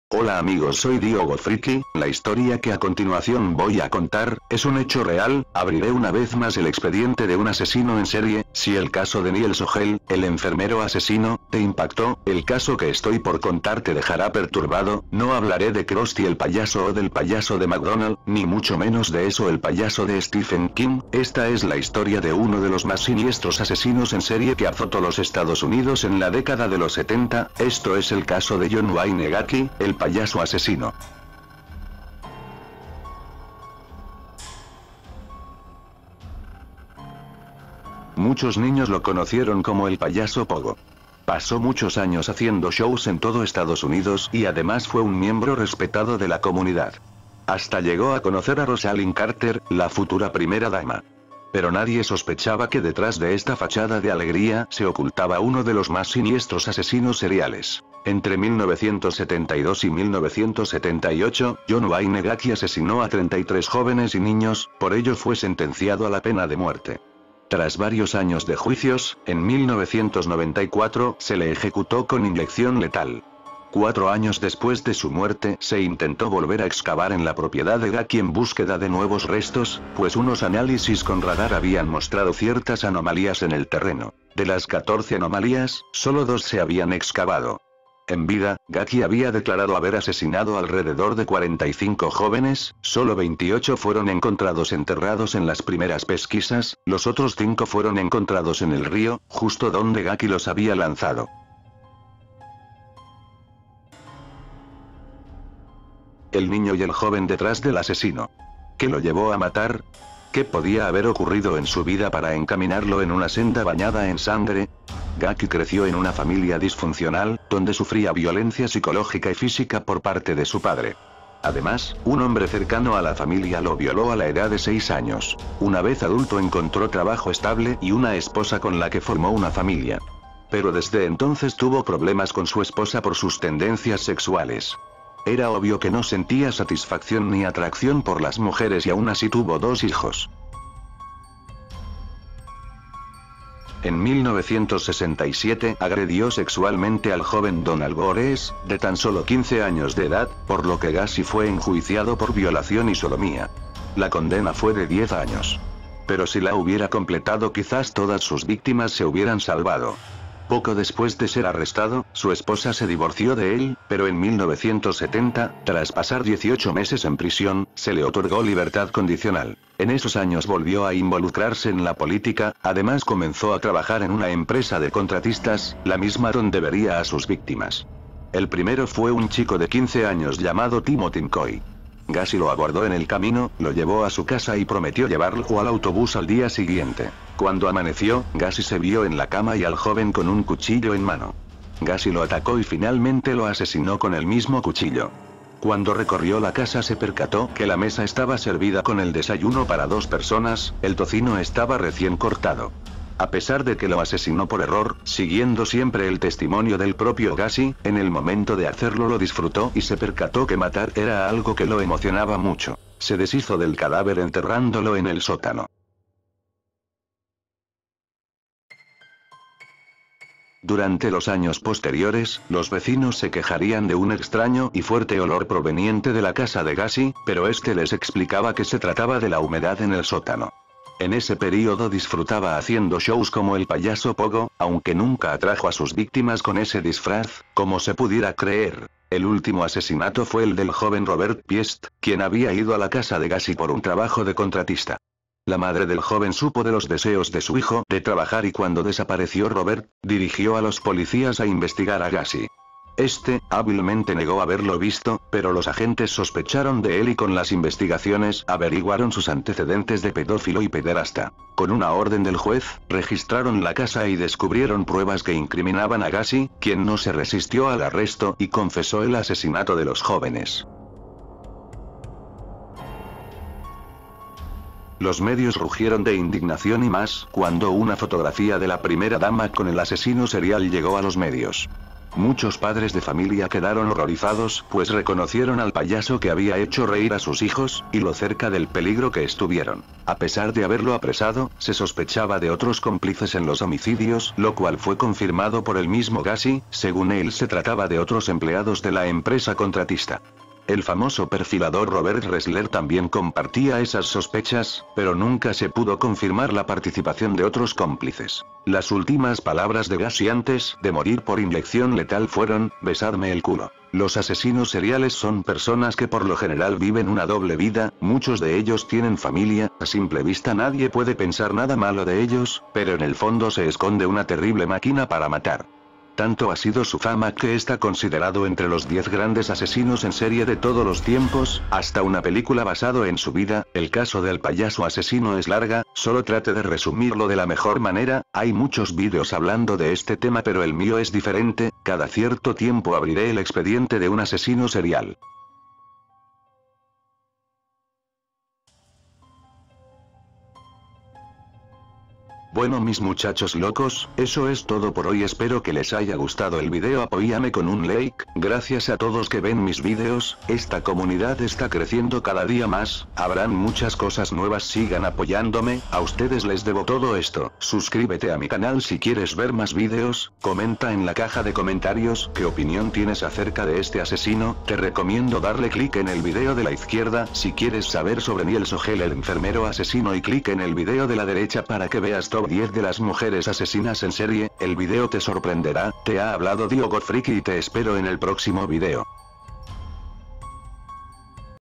Hola amigos, soy Diogo Friki. La historia que a continuación voy a contar, es un hecho real. Abriré una vez más el expediente de un asesino en serie. Si el caso de Neil Sogel, el enfermero asesino, te impactó, el caso que estoy por contar te dejará perturbado. No hablaré de Krusty el payaso o del payaso de McDonald, ni mucho menos de eso el payaso de Stephen King. Esta es la historia de uno de los más siniestros asesinos en serie que azotó los Estados Unidos en la década de los 70, esto es el caso de John Wayne Gacy, el payaso asesino. Muchos niños lo conocieron como el payaso Pogo. Pasó muchos años haciendo shows en todo Estados Unidos y además fue un miembro respetado de la comunidad. Hasta llegó a conocer a Rosalind Carter, la futura primera dama. Pero nadie sospechaba que detrás de esta fachada de alegría se ocultaba uno de los más siniestros asesinos seriales. Entre 1972 y 1978, John Wayne Gacy asesinó a 33 jóvenes y niños, por ello fue sentenciado a la pena de muerte. Tras varios años de juicios, en 1994 se le ejecutó con inyección letal. 4 años después de su muerte, se intentó volver a excavar en la propiedad de Gacy en búsqueda de nuevos restos, pues unos análisis con radar habían mostrado ciertas anomalías en el terreno. De las 14 anomalías, solo 2 se habían excavado. En vida, Gacy había declarado haber asesinado alrededor de 45 jóvenes, solo 28 fueron encontrados enterrados en las primeras pesquisas, los otros 5 fueron encontrados en el río, justo donde Gacy los había lanzado. El niño y el joven detrás del asesino. ¿Qué lo llevó a matar? ¿Qué podía haber ocurrido en su vida para encaminarlo en una senda bañada en sangre? Gacy creció en una familia disfuncional, donde sufría violencia psicológica y física por parte de su padre. Además, un hombre cercano a la familia lo violó a la edad de 6 años. Una vez adulto encontró trabajo estable y una esposa con la que formó una familia. Pero desde entonces tuvo problemas con su esposa por sus tendencias sexuales. Era obvio que no sentía satisfacción ni atracción por las mujeres y aún así tuvo 2 hijos. En 1967 agredió sexualmente al joven Donald Bores, de tan solo 15 años de edad, por lo que Gacy fue enjuiciado por violación y sodomía. La condena fue de 10 años. Pero si la hubiera completado quizás todas sus víctimas se hubieran salvado. Poco después de ser arrestado, su esposa se divorció de él, pero en 1970, tras pasar 18 meses en prisión, se le otorgó libertad condicional. En esos años volvió a involucrarse en la política, además comenzó a trabajar en una empresa de contratistas, la misma donde vería a sus víctimas. El primero fue un chico de 15 años llamado Timothy McCoy. Gacy lo aguardó en el camino, lo llevó a su casa y prometió llevarlo al autobús al día siguiente. Cuando amaneció, Gacy se vio en la cama y al joven con un cuchillo en mano. Gacy lo atacó y finalmente lo asesinó con el mismo cuchillo. Cuando recorrió la casa se percató que la mesa estaba servida con el desayuno para 2 personas, el tocino estaba recién cortado. A pesar de que lo asesinó por error, siguiendo siempre el testimonio del propio Gacy, en el momento de hacerlo lo disfrutó y se percató que matar era algo que lo emocionaba mucho. Se deshizo del cadáver enterrándolo en el sótano. Durante los años posteriores, los vecinos se quejarían de un extraño y fuerte olor proveniente de la casa de Gacy, pero este les explicaba que se trataba de la humedad en el sótano. En ese período disfrutaba haciendo shows como el payaso Pogo, aunque nunca atrajo a sus víctimas con ese disfraz, como se pudiera creer. El último asesinato fue el del joven Robert Piest, quien había ido a la casa de Gacy por un trabajo de contratista. La madre del joven supo de los deseos de su hijo de trabajar y cuando desapareció Robert, dirigió a los policías a investigar a Gacy. Este, hábilmente negó haberlo visto, pero los agentes sospecharon de él y con las investigaciones averiguaron sus antecedentes de pedófilo y pederasta. Con una orden del juez, registraron la casa y descubrieron pruebas que incriminaban a Gacy, quien no se resistió al arresto y confesó el asesinato de los jóvenes. Los medios rugieron de indignación y más, cuando una fotografía de la primera dama con el asesino serial llegó a los medios. Muchos padres de familia quedaron horrorizados, pues reconocieron al payaso que había hecho reír a sus hijos, y lo cerca del peligro que estuvieron. A pesar de haberlo apresado, se sospechaba de otros cómplices en los homicidios, lo cual fue confirmado por el mismo Gacy. Según él, se trataba de otros empleados de la empresa contratista. El famoso perfilador Robert Ressler también compartía esas sospechas, pero nunca se pudo confirmar la participación de otros cómplices. Las últimas palabras de Gacy antes de morir por inyección letal fueron: besadme el culo. Los asesinos seriales son personas que por lo general viven una doble vida, muchos de ellos tienen familia, a simple vista nadie puede pensar nada malo de ellos, pero en el fondo se esconde una terrible máquina para matar. Tanto ha sido su fama que está considerado entre los 10 grandes asesinos en serie de todos los tiempos, hasta una película basado en su vida. El caso del payaso asesino es larga, solo trate de resumirlo de la mejor manera. Hay muchos vídeos hablando de este tema, pero el mío es diferente. Cada cierto tiempo abriré el expediente de un asesino serial. Bueno mis muchachos locos, eso es todo por hoy, espero que les haya gustado el video, apóyame con un like, gracias a todos que ven mis videos, esta comunidad está creciendo cada día más, habrán muchas cosas nuevas, sigan apoyándome, a ustedes les debo todo esto, suscríbete a mi canal si quieres ver más videos, comenta en la caja de comentarios qué opinión tienes acerca de este asesino, te recomiendo darle clic en el video de la izquierda si quieres saber sobre Niel Sogel el enfermero asesino y clic en el video de la derecha para que veas Top 10 de las mujeres asesinas en serie, el video te sorprenderá. Te ha hablado Diogo Friki y te espero en el próximo video.